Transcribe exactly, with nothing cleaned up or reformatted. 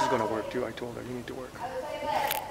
she's gonna work too. I told her you need to work.